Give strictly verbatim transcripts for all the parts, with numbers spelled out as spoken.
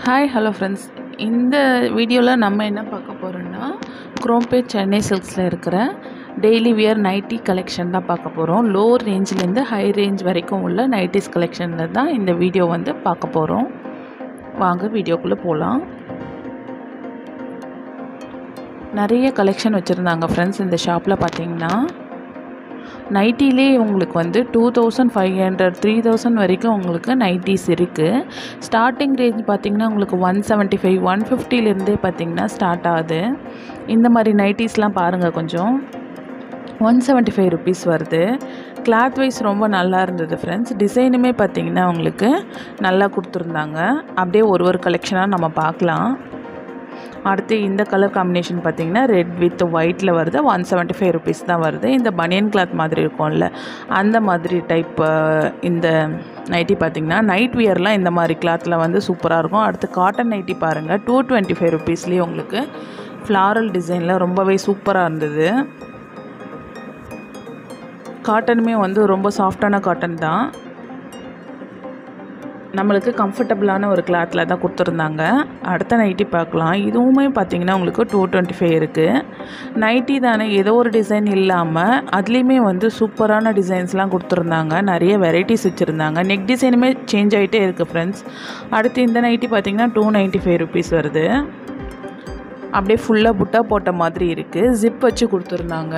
Hi, hello friends. இந்த வீடியோவில் நம்ம என்ன பார்க்க போகிறோம்னா Chromepet Chennai Silksல இருக்கிற Dailywear Nighty Collection தான் பார்க்க போகிறோம். லோ ரேஞ்சிலேருந்து ஹை ரேஞ்ச் வரைக்கும் உள்ள நைட்டிஸ் கலெக்ஷனில் தான் இந்த வீடியோ வந்து பார்க்க போகிறோம். வாங்க வீடியோக்குள்ளே போகலாம். நிறைய கலெக்ஷன் வச்சுருந்தாங்க ஃப்ரெண்ட்ஸ். இந்த ஷாப்பில் பார்த்தீங்கன்னா நைட்டிலே உங்களுக்கு வந்து two thousand five hundred three thousand வரைக்கும் உங்களுக்கு நைட்டிஸ் இருக்குது. ஸ்டார்டிங் ரேஞ்ச் பார்த்திங்கன்னா உங்களுக்கு ஒன் செவன்ட்டி ஃபைவ் ஒன் ஃபிஃப்டிலேருந்தே பார்த்திங்கன்னா ஸ்டார்ட் ஆகுது. இந்த மாதிரி நைட்டிஸ்லாம் பாருங்கள், கொஞ்சம் ஒன் செவன்ட்டி ஃபைவ் ருபீஸ் வருது. கிளாத் வைஸ் ரொம்ப நல்லா இருந்தது ஃப்ரெண்ட்ஸ். டிசைனுமே பார்த்திங்கன்னா உங்களுக்கு நல்லா கொடுத்துருந்தாங்க. அப்படியே ஒரு ஒரு கலெக்ஷனாக நம்ம பார்க்கலாம். அடுத்து இந்த கலர் காம்பினேஷன் பார்த்திங்கன்னா ரெட் வித் ஒயிட்டில் வருது. ஒன் செவன்ட்டி ஃபைவ் ருபீஸ் தான் வருது. இந்த பனியன் கிளாத் மாதிரி இருக்கும்ல, அந்த மாதிரி டைப் இந்த நைட்டி பார்த்திங்கன்னா நைட் வியர்லாம் இந்த மாதிரி கிளாத்தில் வந்து சூப்பராக இருக்கும். அடுத்து காட்டன் நைட்டி பாருங்கள், டூ டுவெண்ட்டி ஃபைவ் ருபீஸ்லேயே உங்களுக்கு ஃப்ளாரல் டிசைனில் ரொம்பவே சூப்பராக இருந்தது. காட்டனுமே வந்து ரொம்ப சாஃப்டான காட்டன் தான், நம்மளுக்கு கம்ஃபர்டபுளான ஒரு கிளாத்தில் தான் கொடுத்துருந்தாங்க. அடுத்த நைட்டி பார்க்கலாம். இதுவுமே பார்த்திங்கன்னா உங்களுக்கு டூ டுவெண்ட்டி ஃபைவ் இருக்குது. நைட்டி தானே, ஏதோ ஒரு டிசைன் இல்லாமல் அதுலேயுமே வந்து சூப்பரான டிசைன்ஸ்லாம் கொடுத்துருந்தாங்க. நிறைய வெரைட்டிஸ் வச்சுருந்தாங்க. நெக் டிசைனுமே சேஞ்ச் ஆகிட்டே இருக்குது ஃப்ரெண்ட்ஸ். அடுத்து இந்த நைட்டி பார்த்திங்கன்னா டூ நைன்ட்டி ஃபைவ் ருபீஸ் வருது. அப்படியே ஃபுல்லாக புட்டா போட்ட மாதிரி இருக்குது. ஜிப் வச்சு கொடுத்துருந்தாங்க.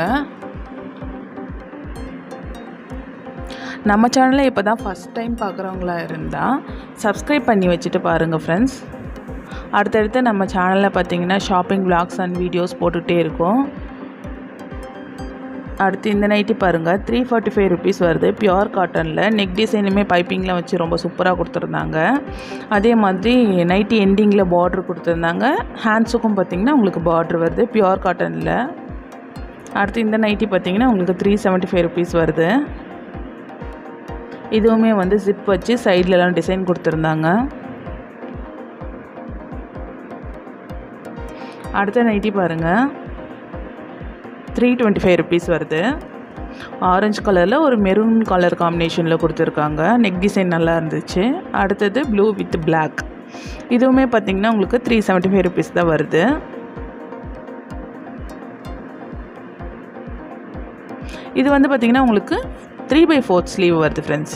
நம்ம சேனலை இப்போ தான் ஃபஸ்ட் டைம் பார்க்குறவங்களா இருந்தால் சப்ஸ்கிரைப் பண்ணி வச்சுட்டு பாருங்கள் ஃப்ரெண்ட்ஸ். அடுத்தடுத்து நம்ம சேனலில் பார்த்திங்கன்னா ஷாப்பிங் விளாக்ஸ் அண்ட் வீடியோஸ் போட்டுகிட்டே இருக்கோம். அடுத்து இந்த நைட்டி பாருங்கள், த்ரீ ஃபார்ட்டி ஃபைவ் ருபீஸ் வருது. பியோர் காட்டனில் நெக் டிசைனுமே பைப்பிங்கில் வச்சு ரொம்ப சூப்பராக கொடுத்துருந்தாங்க. அதே மாதிரி நைட்டி எண்டிங்கில் பார்ட்ரு கொடுத்துருந்தாங்க. ஹேண்ட்ஸுக்கும் பார்த்திங்கன்னா உங்களுக்கு பார்ட்ரு வருது பியோர் காட்டனில். அடுத்து இந்த நைட்டி பார்த்திங்கன்னா உங்களுக்கு த்ரீ செவன்ட்டி ஃபைவ் ருபீஸ் வருது. இதுவுமே வந்து ஜிப் வச்சு சைட்லலாம் டிசைன் கொடுத்துருந்தாங்க. அடுத்த நைட்டி பாருங்கள், த்ரீ டுவெண்ட்டி ஃபைவ் ருபீஸ் வருது. ஆரஞ்சு கலரில் ஒரு மெரூன் கலர் காம்பினேஷனில் கொடுத்துருக்காங்க. நெக் டிசைன் நல்லா இருந்துச்சு. அடுத்தது ப்ளூ வித் பிளாக். இதுவுமே பார்த்திங்கன்னா உங்களுக்கு த்ரீ செவன்ட்டி ஃபைவ் ருபீஸ் தான் வருது. இது வந்து பார்த்திங்கன்னா உங்களுக்கு த்ரீ பை ஃபோர்த் ஸ்லீவ் வருது ஃப்ரெண்ட்ஸ்.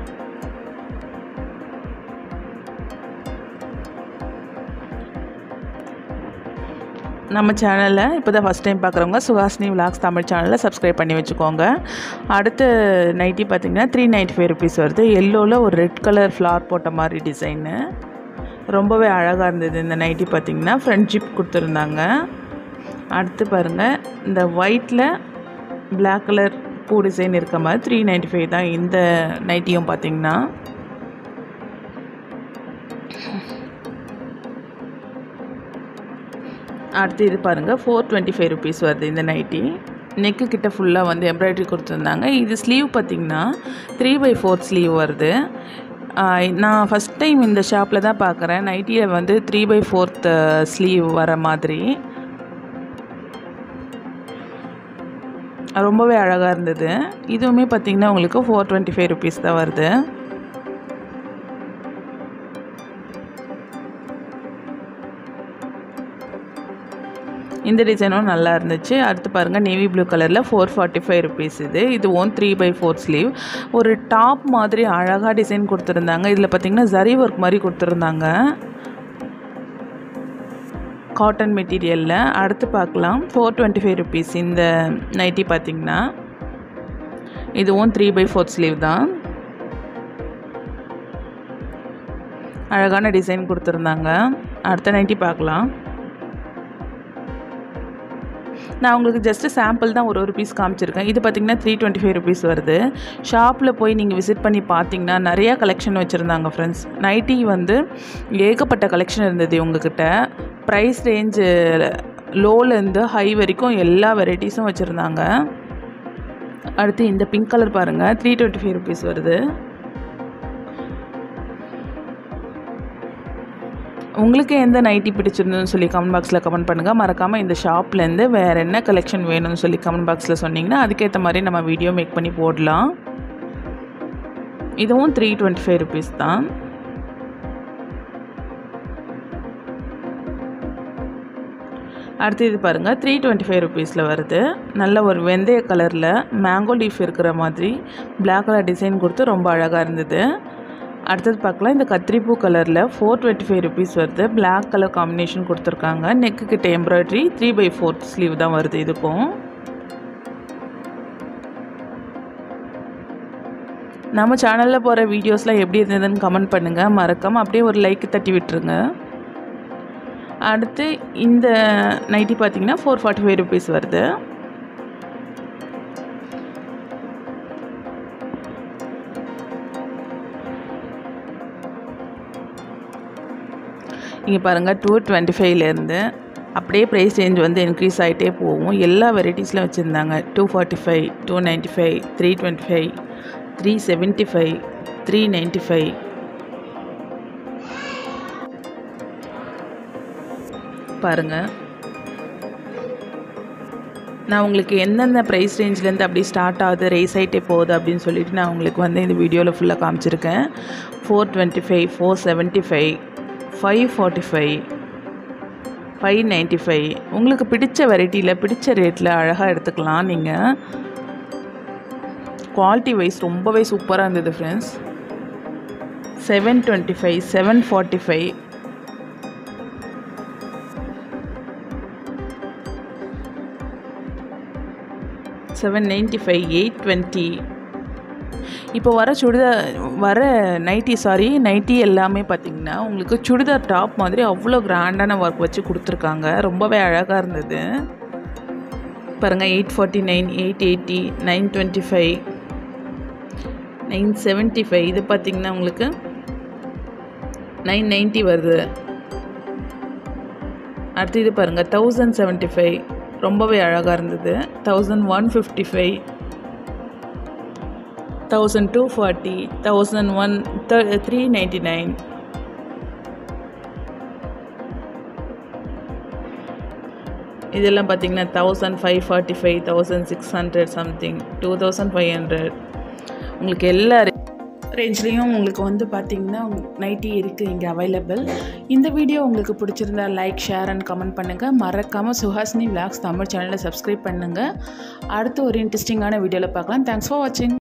நம்ம சேனலில் இப்போ தான் ஃபஸ்ட் டைம் பார்க்குறவங்க சுஹாசினி விளாக்ஸ் தமிழ் சேனலில் சப்ஸ்கிரைப் பண்ணி வச்சுக்கோங்க. அடுத்த நைட்டி பார்த்திங்கன்னா த்ரீ நைன்ட்டி ஃபைவ் ருபீஸ் வருது. எல்லோவில் ஒரு ரெட் கலர் ஃப்ளார் போட்ட மாதிரி டிசைனு ரொம்பவே அழகாக இருந்தது. இந்த நைட்டி பார்த்திங்கன்னா ஃப்ரண்ட் ஜிப் கொடுத்துருந்தாங்க. அடுத்து பாருங்கள், இந்த ஒயிட்டில் பிளாக் கலர் பூ டிசைன் இருக்க மாதிரி த்ரீ நைன்ட்டி ஃபைவ் தான் இந்த நைட்டியும் பார்த்திங்கன்னா. அடுத்து இது பாருங்கள், ஃபோர் டுவெண்ட்டி ஃபைவ் ருபீஸ் வருது இந்த நைட்டி. நெக்கு கிட்ட ஃபுல்லாக வந்து எம்ப்ராய்டரி கொடுத்துருந்தாங்க. இது ஸ்லீவ் பார்த்திங்கன்னா த்ரீ பை ஃபோர்த் ஸ்லீவ் வருது. நான் ஃபஸ்ட் டைம் இந்த ஷாப்பில் தான் பார்க்குறேன் நைட்டியில் வந்து த்ரீ பை ஃபோர்த் ஸ்லீவ் வர மாதிரி. ரொம்பவே அழகாக இருந்தது. இதுவுமே பார்த்திங்கன்னா உங்களுக்கு ஃபோர் டுவெண்ட்டி ஃபைவ் ருபீஸ் தான் வருது. இந்த டிசைனும் நல்லா இருந்துச்சு. அடுத்து பாருங்கள், நேவி ப்ளூ கலரில் ஃபோர் ஃபார்ட்டி ஃபைவ் ருபீஸ் இது. இது one three by four sleeve. ஒரு டாப் மாதிரி அழகாக டிசைன் கொடுத்துருந்தாங்க. இதில் பார்த்திங்கன்னா ஜரி ஒர்க் மாதிரி கொடுத்துருந்தாங்க காட்டன் மெட்டீரியலில். அடுத்து பார்க்கலாம், ஃபோர் டுவெண்ட்டி ஃபைவ் ருபீஸ் இந்த நைட்டி பார்த்திங்கன்னா. இதுவும் த்ரீ பை ஃபோர்த் ஸ்லீவ் தான். அழகான டிசைன் கொடுத்துருந்தாங்க. அடுத்த நைட்டி பார்க்கலாம். நான் உங்களுக்கு ஜஸ்ட்டு சாம்பிள் தான் ஒரு ஒரு பீஸ் காமிச்சிருக்கேன். இது பார்த்திங்கன்னா த்ரீ டுவெண்ட்டி ஃபைவ் ருபீஸ் வருது. ஷாப்பில் போய் நீங்கள் விசிட் பண்ணி பார்த்தீங்கன்னா நிறையா கலெக்ஷன் வச்சுருந்தாங்க ஃப்ரெண்ட்ஸ். நைட்டி வந்து ஏகப்பட்ட கலெக்ஷன் இருந்தது உங்ககிட்ட. ப்ரைஸ் ரேஞ்சு லோலேருந்து ஹை வரைக்கும் எல்லா வெரைட்டிஸும் வச்சுருந்தாங்க. அடுத்து இந்த பிங்க் கலர் பாருங்கள், த்ரீ டுவெண்ட்டி ஃபைவ் ருபீஸ் வருது. உங்களுக்கு எந்த நைட்டி பிடிச்சிருந்ததுன்னு சொல்லி கமெண்ட் பாக்ஸில் கமெண்ட் பண்ணுங்கள். மறக்காமல் இந்த ஷாப்லேருந்து வேறு என்ன கலெக்ஷன் வேணும்னு சொல்லி கமெண்ட் பாக்ஸில் சொன்னிங்கன்னா அதுக்கேற்ற மாதிரி நம்ம வீடியோ மேக் பண்ணி போடலாம். இதுவும் த்ரீ டுவெண்ட்டி ஃபைவ் ருபீஸ் தான். அடுத்து இது பாருங்கள் த்ரீ டுவெண்ட்டி ஃபைவ் ருபீஸில் வருது. நல்ல ஒரு வெந்தய கலரில் மேங்கோ லீஃப் இருக்கிற மாதிரி பிளாக் கலர் டிசைன் கொடுத்து ரொம்ப அழகாக இருந்தது. அடுத்தது பார்க்கலாம். இந்த கத்திரிப்பூ கலரில் ஃபோர் டுவெண்ட்டி ஃபைவ் ருபீஸ் வருது. பிளாக் கலர் காம்பினேஷன் கொடுத்துருக்காங்க. நெக்கு கிட்ட embroidery three by fourth sleeve தான் வருது. இதுக்கும் நம்ம சேனலில் போகிற வீடியோஸ்லாம் எப்படி இருந்ததுன்னு கமெண்ட் பண்ணுங்கள். மறக்காமல் அப்படியே ஒரு லைக் தட்டி விட்டுருங்க. அடுத்து இந்த நைட்டி பார்த்தீங்கன்னா ஃபோர் ஃபார்ட்டி ஃபைவ் ருபீஸ் வருது. இங்கே பாருங்கள் டூ டுவெண்ட்டி ஃபைவ்லேருந்து அப்படியே ப்ரைஸ் ரேஞ்ச் வந்து இன்க்ரீஸ் ஆகிட்டே போகும். எல்லா வெரைட்டிஸில் வச்சுருந்தாங்க. Two forty five two ninety five three twenty five three seventy five three ninety five பாருங்கள். நான் உங்களுக்கு எந்தெந்த ப்ரைஸ் ரேஞ்சிலேருந்து அப்படி ஸ்டார்ட் ஆகுது ரைஸ் ஆகிட்டே போகுது அப்படின்னு சொல்லிட்டு நான் உங்களுக்கு வந்து இந்த வீடியோவில் ஃபுல்லாக காமிச்சிருக்கேன். Four twenty five four seventy five five forty five five ninety five உங்களுக்கு பிடிச்ச வெரைட்டியில் பிடிச்ச ரேட்டில் அழகாக எடுத்துக்கலாம். நீங்கள் குவாலிட்டி வைஸ் ரொம்பவே சூப்பராக இருந்தது friends. Seven twenty five seven forty five seven ninety five eight twenty. இப்போ வர சுடிதார் வர நைட்டி சாரி நைட்டி எல்லாமே பார்த்திங்கன்னா உங்களுக்கு சுடிதார் டாப் மாதிரி அவ்வளோ கிராண்டான ஒர்க் வச்சு கொடுத்துருக்காங்க. ரொம்பவே அழகாக இருந்தது பாருங்கள். Eight forty nine eight eighty nine twenty five nine seventy five இது பார்த்திங்கன்னா உங்களுக்கு நைன் நைன்ட்டி வருது. அடுத்து இது பாருங்கள் தௌசண்ட் செவன்ட்டி ஃபைவ் ரொம்பவே அழகாக இருந்தது. Thousand one fifty five thousand two forty thousand one three ninety nine இதெல்லாம் பார்த்திங்கன்னா thousand five forty five thousand six hundred something two thousand five hundred உங்களுக்கு எல்லா ரேஞ்ச்லேயும் உங்களுக்கு வந்து பார்த்திங்கன்னா நைட்டி இருக்குது இங்கே அவைலபிள். இந்த வீடியோ உங்களுக்கு பிடிச்சிருந்தா லைக் ஷேர் அண்ட் கமெண்ட் பண்ணுங்கள். மறக்காமல் சுஹாசினி விலாக்ஸ் தமிழ் சேனலை சப்ஸ்கிரைப் பண்ணுங்கள். அடுத்து ஒரு இன்ட்ரெஸ்டிங்கான வீடியோவில் பார்க்கலாம். தேங்க்ஸ் ஃபார் வாட்சிங்.